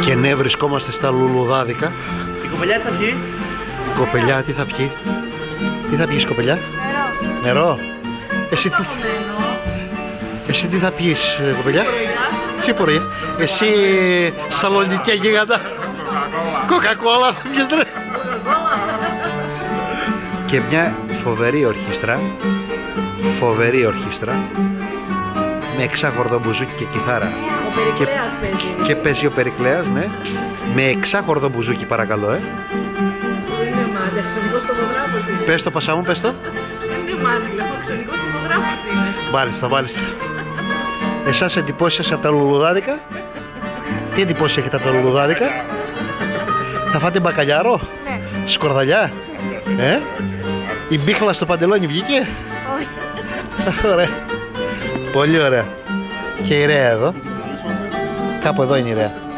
Και ναι, βρισκόμαστε στα λουλουδάδικα. Η κοπελιά τι θα πιει? Η κοπελιά τι θα πιει? Τι θα πιεις, κοπελιά? Νερό. Εσύ τι θα πιεις, κοπελιά? Τσίπουρια. Εσύ σαλονικιά γίγαντα. Κοκακόλα θα πιεις, ρε. Και μια φοβερή ορχήστρα. Φοβερή ορχήστρα. Με εξάχορδο μπουζούκι και κιθάρα. Και παίζει ο Περικλέας, ναι. Με εξάχορδο μπουζούκι, παρακαλώ, Δεν είναι μάτια, ξενικός τοπογράφος είναι. Πες το, Πασά μου, πες το. Δεν είναι μάτια, ξενικός τοπογράφος είναι. Μάλιστα, μάλιστα. Εσάς εντυπώσεις σας από τα λουλουδάδικα? Τι εντυπώσεις έχετε από τα λουλουδάδικα? Θα φάτε μπακαλιάρο? Ναι. Σκορδαλιά? Η μπίχλα στο παντελόνι βγήκε? Όχι. Ωραία. Πολύ ωραία. Και η Ρέα εδώ. Κάπου εδώ είναι η Ρέα.